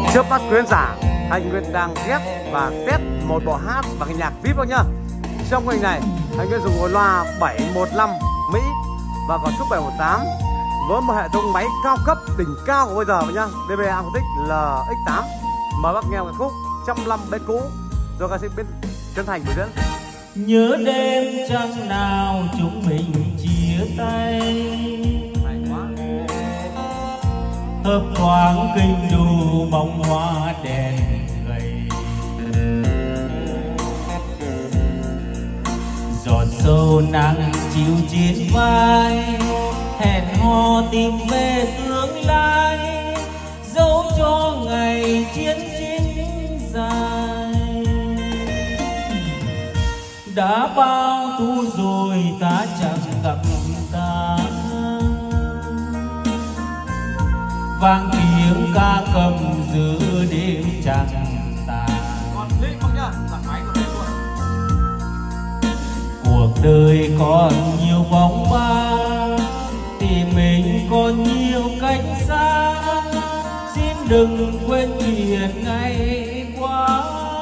Trước mắt khán giả, Thành Nguyệt đang ghép và test một bộ hát và cái nhạc VIP nhá. Trong cái này, Thành Nguyệt dùng một loa 715 Mỹ và còn Super 718 với một hệ thống máy cao cấp đỉnh cao của bây giờ nhá, DB Acoustic LX8. Mời bác nghe một khúc 105 bên cũ do ca sĩ bên Trấn Thành biểu diễn. Nhớ đêm trăng nào chúng mình chia tay, thấp thoáng kinh đô bóng hoa đèn gầy, giọt sâu nắng chiều trên vai, hẹn hò tìm về tương lai, dấu cho ngày chiến tranh dài. Đã bao thu rồi ta chẳng gặp ta, vang tiếng ca cầm giữa đêm trăng tàn. Cuộc đời còn nhiều bóng ba thì mình còn nhiều cách xa, xin đừng quên chuyện ngày qua.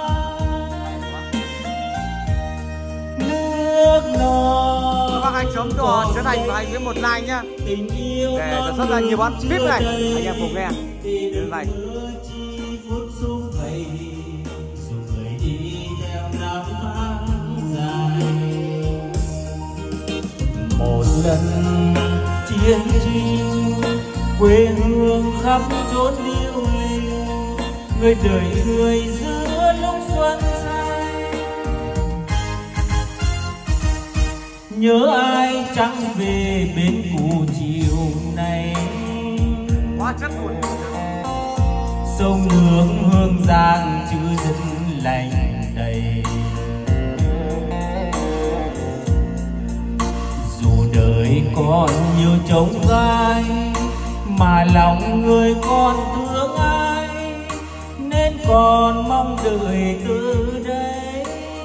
Nước non các anh chấm cho Trấn Thành và anh với một like nhá, để sản xuất ra nhiều bát VIP này anh em cùng nghe đến này. Một lần chiến tranh quê hương khắp chốn điêu linh, người đời người giữa lúc xuân say. Nhớ ai chẳng về bên cũ chiều nay, Quá chất buồn. sông nước hương giang chữ dân lành đầy. Dù đời còn nhiều chông gai mà lòng người còn thương ai, nên còn mong đợi từ đây.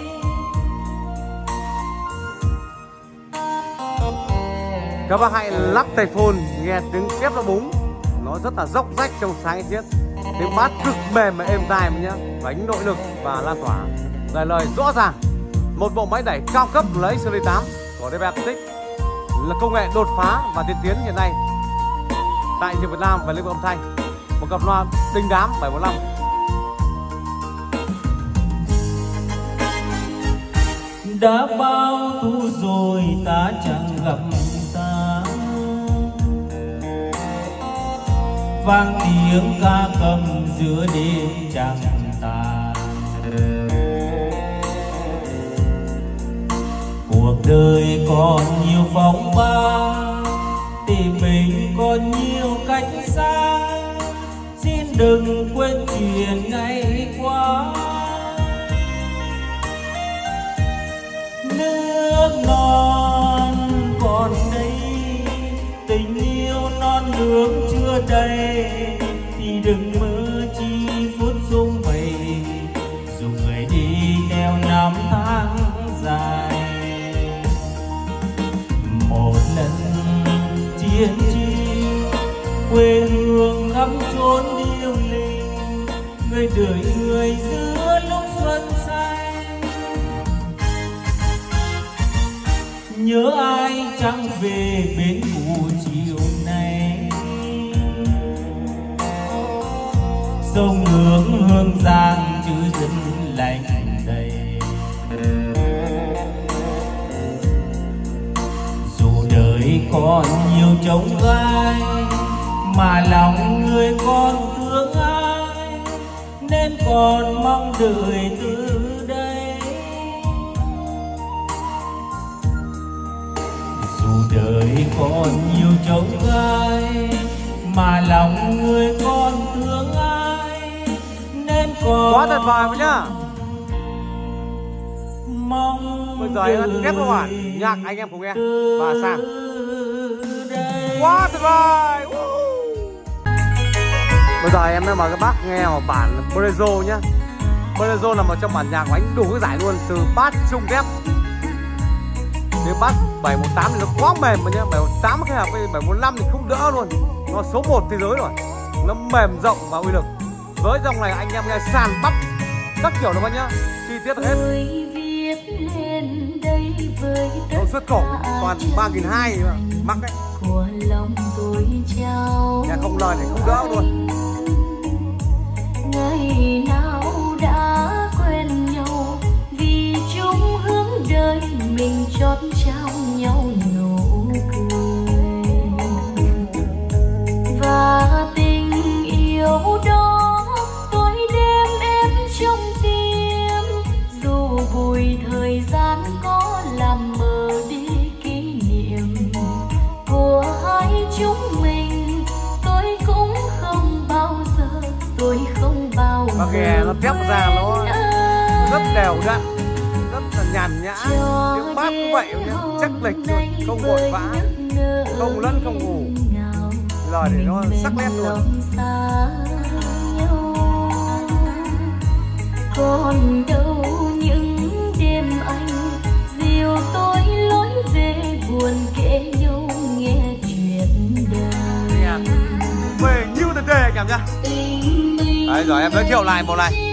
Các bác hãy lắp tai phone nghe tiếng kép nó búng, nó rất là dốc rách trong sáng thiết, tiếng bass cực mềm mà êm tai mà nhá, đánh nội lực và lan tỏa, lời lời rõ ràng. Một bộ máy đẩy cao cấp lấy XL8 của DB Acoustic là công nghệ đột phá và tiên tiến hiện nay tại thị trường Việt Nam về lĩnh vực âm thanh. Một cặp loa đình đám 715. Đã bao thu rồi ta chẳng gặp ta, vang tiếng ca cầm giữa đêm trăng tàn. Cuộc đời còn nhiều bóng ba thì mình còn nhiều cách xa, xin đừng quên chuyện ngày qua. Nước non còn đây, tình yêu non nước chưa đầy, thì đừng mơ chi phút sum vầy, dù người đi theo năm tháng dài. Một lần chiến tranh quê hương khắp chốn điêu linh, người đời người giữa lúc xuân say. Nhớ ai chẳng về bên cũ chiều nay, sông nước hương giang chữ dân lành đầy. Dù đời còn nhiều chông gai mà lòng người còn thương ai, nên còn mong đợi từ đây. Dù đời còn nhiều chông gai mà lòng người còn thương ai, nên còn Quá tuyệt vời nhá. mong Bây giờ anh ghép các bản nhạc anh em cùng nghe và sang. Quá tuyệt vời. Bây giờ em mới mời các bác nghe một bản Bolero nhá. Bolero là một trong bản nhạc của anh đủ cái giải luôn, từ bass trung ghép. Cái bass 718 thì nó quá mềm mà nhá, 718 kết hợp với 715 thì không đỡ luôn. Nó số 1 thế giới rồi. Nó mềm rộng và uy lực. Với dòng này anh em nghe sàn bắp các kiểu đâu nhá, chi tiết hết. Độ xuất khẩu toàn 3.200 mắc đấy. Nhà không lời thì không đỡ luôn. Ngày nào đã quen nhau vì chung hướng đời mình chót trao nhau nụ cười, và tình yêu đó tôi đem em trong tim, dù bụi thời gian có làm mờ đi kỷ niệm của hai chúng mình. Tôi cũng không bao giờ, tôi không bao giờ. Và nghe nó tép ra nó rất đều đặn, rất là nhàn nhã, tiếng bát cũng vậy nhá, chắc lệch luôn, không vội vã, không lẫn không ngủ, lời để nó sắc nét luôn. Còn đâu những đêm anh dìu tôi lối về buồn kể nhau nghe chuyện đời. Về như thế đây anh em nhá. Đấy rồi em giới thiệu lại bộ này.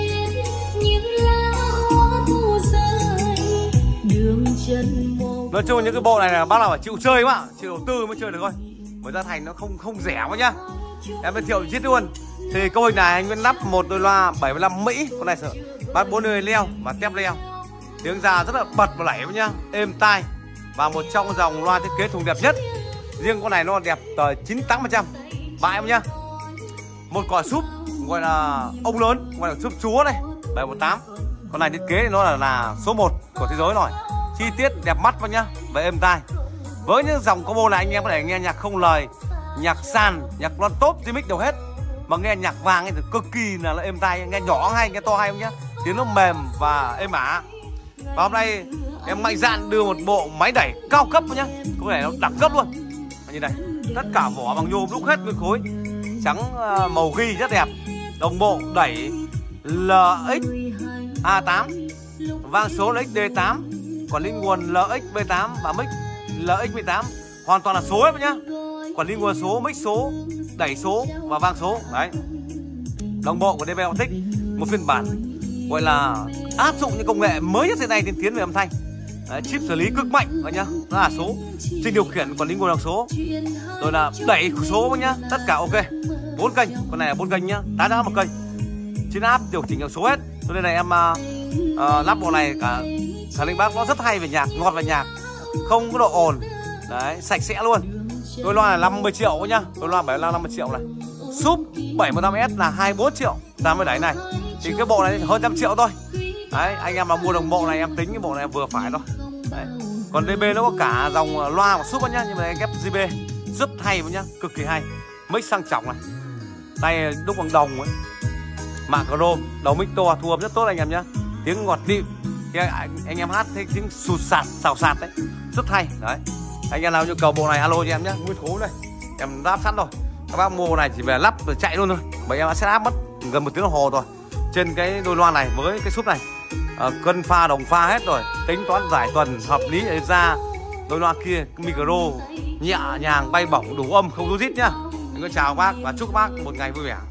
Nói chung những cái bộ này là bác nào phải chịu chơi quá, chịu đầu tư mới chơi được thôi. Với giá thành nó không rẻ quá nhá. Em giới thiệu chi tiết luôn. Thì câu hình này anh Nguyễn lắp một đôi loa 75 Mỹ, con này sợ bát 4 đôi leo và tép leo. Tiếng ra rất là bật và lảy nhá, êm tai. Và một trong dòng loa thiết kế thùng đẹp nhất. Riêng con này nó đẹp tới 98%. Bãi em nhá. Một còi súp gọi là ông lớn, gọi là súp chúa này, 718. Con này thiết kế nó là số 1 của thế giới rồi. Chi tiết đẹp mắt vào nhá, và êm tai. Với những dòng combo này anh em có thể nghe nhạc không lời, nhạc sàn, nhạc loa top, remix đều hết. Mà nghe nhạc vàng thì cực kỳ là êm tai, nghe nhỏ hay, nghe to hay không nhá. Tiếng nó mềm và êm ả. Và hôm nay em mạnh dạn đưa một bộ máy đẩy cao cấp nhá, có thể nó đẳng cấp luôn. Như này, tất cả vỏ bằng nhôm đúc hết nguyên khối, trắng màu ghi rất đẹp. Đồng bộ đẩy LX A8, vang số LX D8, quản lý nguồn LX V8 và mic LX V8 hoàn toàn là số hết nhá. Quản lý nguồn số, mic số, đẩy số và vang số. Đấy. Đồng bộ của DB Autic, một phiên bản gọi là áp dụng những công nghệ mới nhất hiện nay tiên tiến về âm thanh. Đấy, chip xử lý cực mạnh nhá, đó là số, trình điều khiển quản lý nguồn đọc số, rồi là đẩy số nhá, tất cả ok. 4 kênh, con này là 4 kênh nhá, tá đã một kênh. Trên áp điều chỉnh được số hết. Cho nên là em lắp bộ này cả linh bác nó rất hay về nhạc, ngọt về nhạc, không có độ ồn. Đấy, sạch sẽ luôn. Đôi loa là 50 triệu nhá, đôi loa 75 50 triệu này. Súp 715S là 24 triệu ra mới đẩy này. Thì cái bộ này hơn 100 triệu thôi. Đấy, anh em mà mua đồng bộ này em tính cái bộ này vừa phải thôi. Đấy. Còn DB nó có cả dòng loa của súp nhá, nhưng mà ghép GB rất hay nhá, cực kỳ hay. Mic sang trọng này, tay đúc bằng đồng ấy, mạng chrome, đầu mic to, thu âm rất tốt anh em nhá, tiếng ngọt nịu. Anh em hát thấy tiếng sụt sạt, xào sạt đấy, rất hay. Đấy, anh em nào nhu cầu bộ này alo cho em nhá, nguyên khối này em lắp sẵn rồi. Các bác mua này chỉ về lắp rồi chạy luôn thôi, bởi em đã set up mất gần 1 tiếng đồng hồ rồi. Trên cái đôi loa này với cái súp này, cân pha đồng pha hết rồi, tính toán giải tuần hợp lý để ra. Đôi loa kia micro nhẹ nhàng bay bổng đủ âm không rú rít nhá. Mình chào bác và chúc bác một ngày vui vẻ.